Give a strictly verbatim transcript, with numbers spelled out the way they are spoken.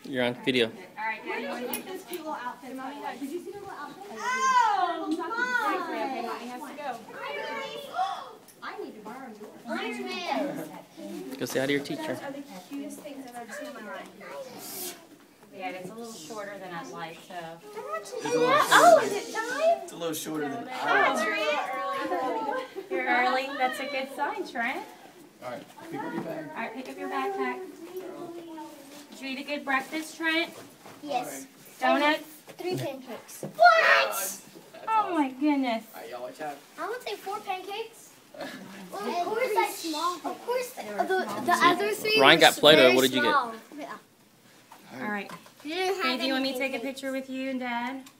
You're on video. All right, Dad, you want to get this cute little outfit? Mommy, did you see the little outfit? Oh, Mom! Okay, Mommy has to go. I need to borrow yours. Go say hi to your teacher. Those are the cutest things I've ever seen in my life. Yeah, it's a little shorter than I'd like, so. Oh, is it time? It's a little shorter than Hi, Oh, you're early. That's a good sign, Trent. All right, pick up your bag. All right, pick up your backpack. Did you eat a good breakfast, Trent? Yes. Donuts? Three pancakes. What? Oh my goodness. All right, y'all watch out. I would say four pancakes. Well, of course, that's small. Of course, the, the, the other three. Ryan got were Play-Doh. very What did you get? small. Yeah. All right. You didn't have Hey, do you want me to any take a pancakes. picture with you and Dad?